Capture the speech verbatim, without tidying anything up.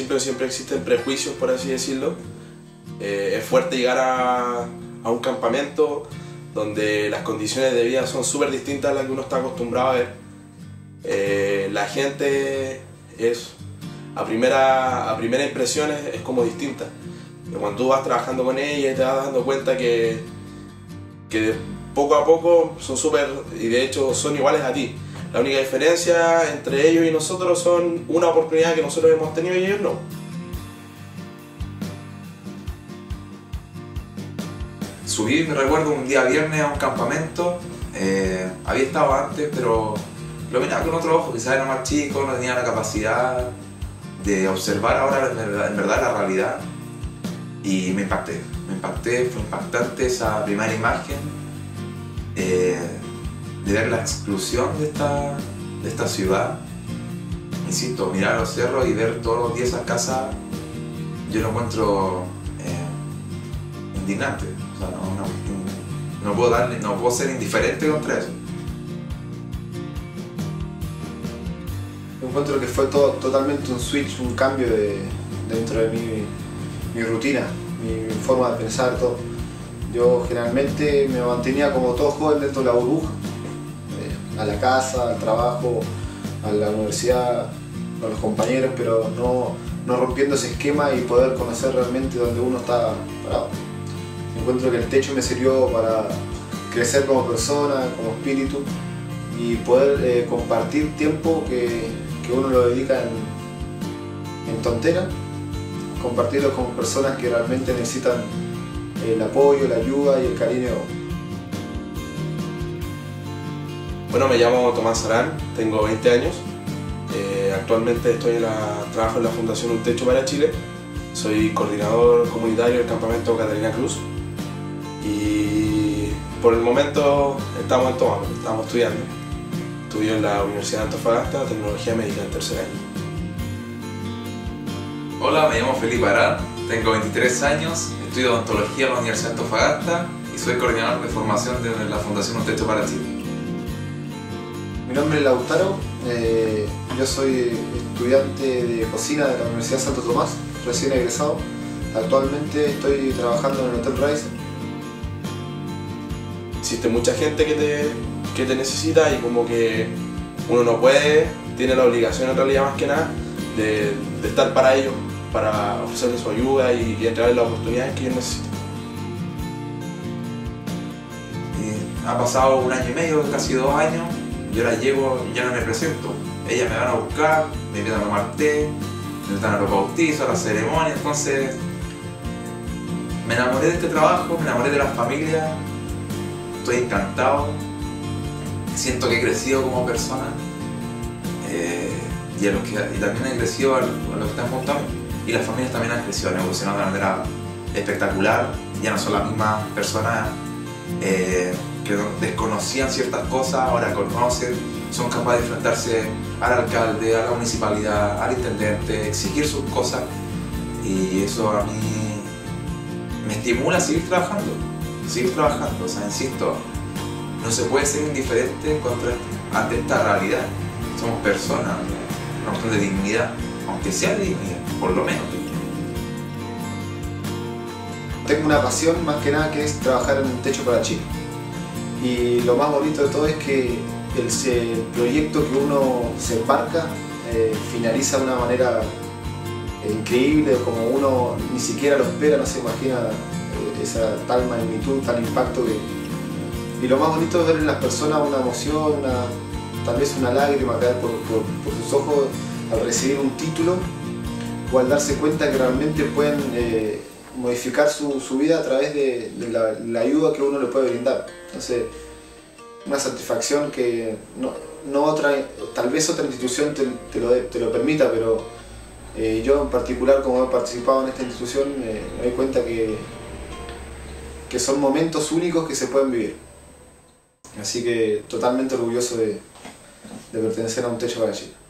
principio siempre existen prejuicios, por así decirlo. Eh, es fuerte llegar a, a un campamento donde las condiciones de vida son súper distintas a las que uno está acostumbrado a ver. Eh, la gente es, a primera, a primera impresión es, es como distinta. Pero cuando tú vas trabajando con ella y te vas dando cuenta que, que poco a poco son súper, y de hecho son iguales a ti. La única diferencia entre ellos y nosotros son una oportunidad que nosotros hemos tenido y ellos no. Subí, me recuerdo, un día viernes a un campamento. Eh, había estado antes, pero lo miraba con otro ojo, quizás era más chico, no tenía la capacidad de observar ahora en verdad, en verdad la realidad. Y me impacté, me impacté, fue impactante esa primera imagen eh, de ver la exclusión de esta, de esta ciudad. Insisto, mirar los cerros y ver todos los días esas casas, yo lo encuentro eh, indignante. O sea, no, no, no, puedo darle, no puedo ser indiferente contra eso. Yo encuentro que fue todo, totalmente un switch, un cambio de, dentro de mi, mi rutina, mi, mi forma de pensar, todo. Yo generalmente me mantenía como todo joven dentro de la burbuja, eh, a la casa, al trabajo, a la universidad, con los compañeros, pero no, no rompiendo ese esquema y poder conocer realmente dónde uno está parado. Encuentro que el techo me sirvió para crecer como persona, como espíritu y poder eh, compartir tiempo que, que uno lo dedica en, en tontera, compartirlo con personas que realmente necesitan el apoyo, la ayuda y el cariño. Bueno, me llamo Tomás Arán, tengo veinte años. Eh, actualmente estoy en la, trabajo en la Fundación Un Techo para Chile. Soy coordinador comunitario del campamento Catalina Cruz. Y por el momento estamos en toma, estamos estudiando. Estudio en la Universidad de Antofagasta, Tecnología Médica en tercer año. Hola, me llamo Felipe Arán, tengo veintitrés años, estudio odontología en la Universidad de Antofagasta y soy coordinador de formación de la Fundación Un Techo para Chile. Mi nombre es Lautaro, eh, yo soy estudiante de cocina de la Universidad Santo Tomás, recién egresado. Actualmente estoy trabajando en el Hotel Rise. Existe mucha gente que te, que te necesita y como que uno no puede, tiene la obligación en realidad más que nada de, de estar para ellos, para ofrecerles su ayuda y, y entregarles las oportunidades que ellos necesitan. Y ha pasado un año y medio, casi dos años, yo la llevo y ya no me presento. Ellas me van a buscar, me invitan a tomar té, me invitan a los bautizos, a la ceremonia, entonces me enamoré de este trabajo, me enamoré de las familias. Estoy encantado, siento que he crecido como persona eh, y, a los que, y también he crecido a los, a los que están junto a mí. Y las familias también han crecido, han evolucionado de una manera espectacular. Ya no son las mismas personas eh, que desconocían ciertas cosas, ahora conocen, son capaces de enfrentarse al alcalde, a la municipalidad, al intendente, exigir sus cosas. Y eso a mí me estimula a seguir trabajando. seguir trabajando, o sea, insisto, no se puede ser indiferente contra, ante esta realidad. Somos personas, una cuestión de dignidad, aunque sea de dignidad, por lo menos. Tengo una pasión más que nada que es trabajar en Un Techo para Chile. Y lo más bonito de todo es que el, el proyecto que uno se embarca eh, finaliza de una manera eh, increíble, como uno ni siquiera lo espera, no se imagina esa tal magnitud, tal impacto que... Y lo más bonito es ver en las personas una emoción, una, tal vez una lágrima caer por, por, por sus ojos al recibir un título o al darse cuenta que realmente pueden eh, modificar su, su vida a través de, de la, la ayuda que uno le puede brindar. Entonces, una satisfacción que no, no otra, tal vez otra institución te, te, lo, te lo permita, pero eh, yo en particular, como he participado en esta institución, eh, me doy cuenta que que son momentos únicos que se pueden vivir. Así que totalmente orgulloso de, de pertenecer a Un Techo para Chile.